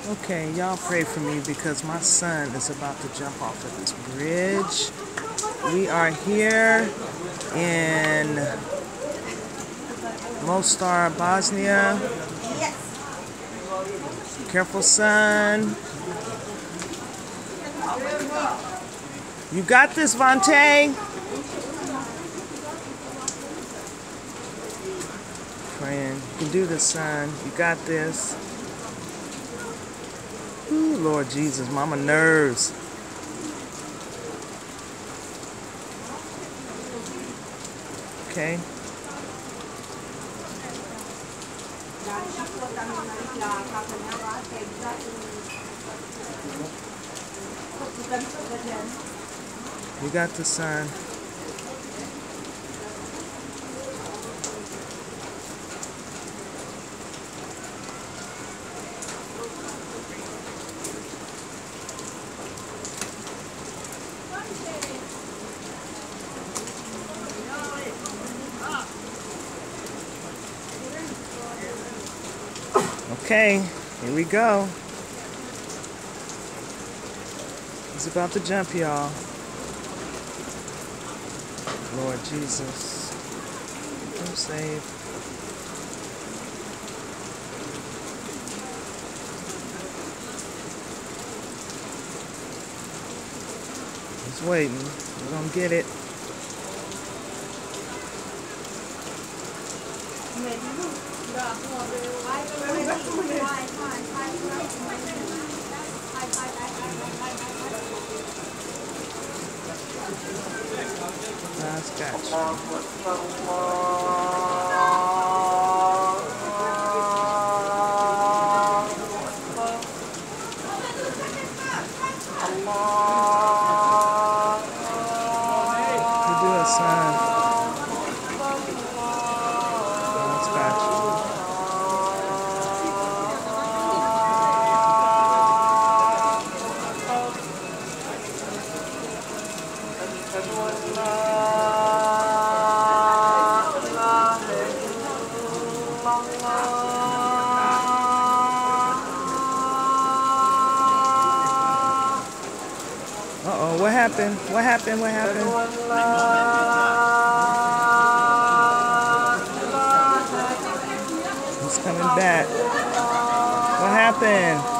Okay, y'all pray for me because my son is about to jump off of this bridge. We are here in Mostar, Bosnia. Careful, son. You got this, Vontae. Praying. You can do this, son. You got this. Ooh, Lord Jesus, mama nerves. Okay. You got the son. Okay, here we go. He's about to jump, y'all. Lord Jesus, keep him safe. He's waiting. We're gonna get it. God's got you. You do it, son. God's got you. Uh-oh, what happened? What happened? What happened? He's coming back. What happened?